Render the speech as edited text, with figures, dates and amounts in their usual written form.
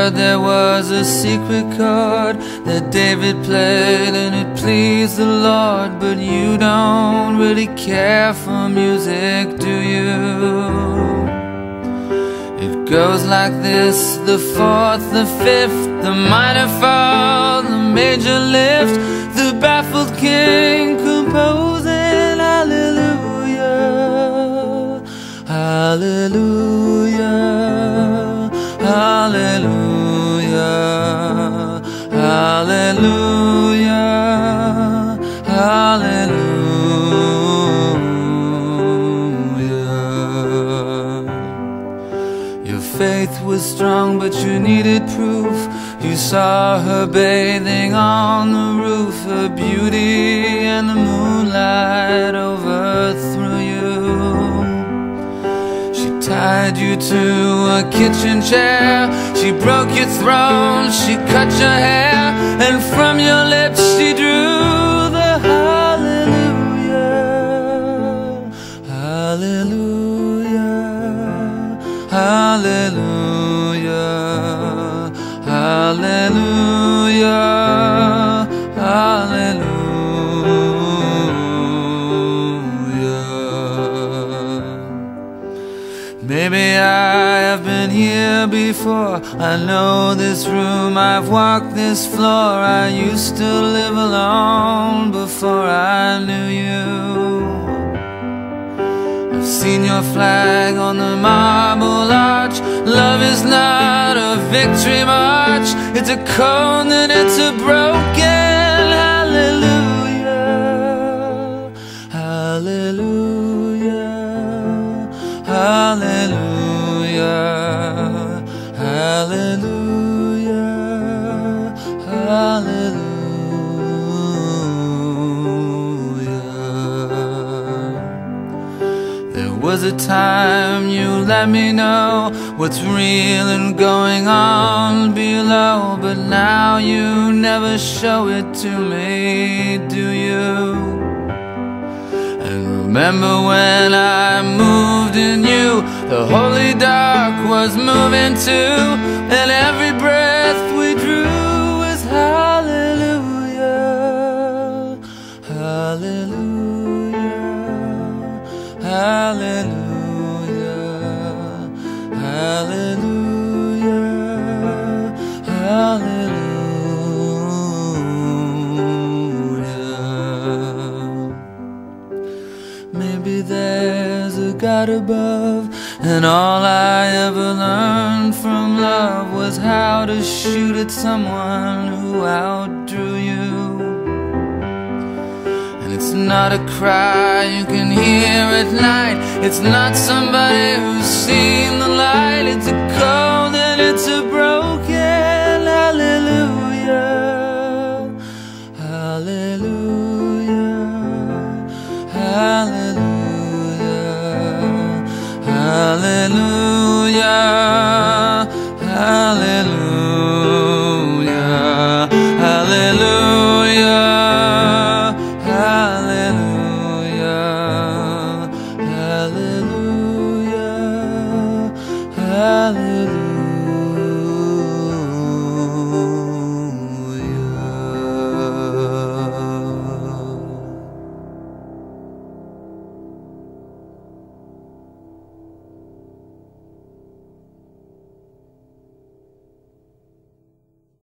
heard there was a secret chord that David played and it pleased the Lord. But you don't really care for music, do you? It goes like this: the fourth, the fifth, the minor fall, the major lift, the baffled king composing hallelujah, hallelujah, hallelujah, hallelujah, hallelujah. Your faith was strong, but you needed proof. You saw her bathing on the roof, her beauty and the moonlight overthrew you. She tied you to a kitchen chair, she broke your throne, she cut your hair, and from your lips she drew the hallelujah, hallelujah, hallelujah, hallelujah, hallelujah. Maybe I have been here before, I know this room, I've walked this floor. I used to live alone before I knew you. I've seen your flag on the marble arch. Love is not a victory march, it's a cold and it's a broken hallelujah, hallelujah, hallelujah, hallelujah, hallelujah. There was a time you let me know what's real and going on below, but now you never show it to me, do you? And remember when I moved in you, the holy dark was moving too, and every breath we drew was hallelujah, hallelujah, hallelujah, hallelujah, hallelujah. Maybe there's a God above, and all I ever learned from love was how to shoot at someone who outdrew you. And it's not a cry you can hear at night, it's not somebody who's seen the light. It's a cold and it's a broken hallelujah, hallelujah, hallelujah, hallelujah,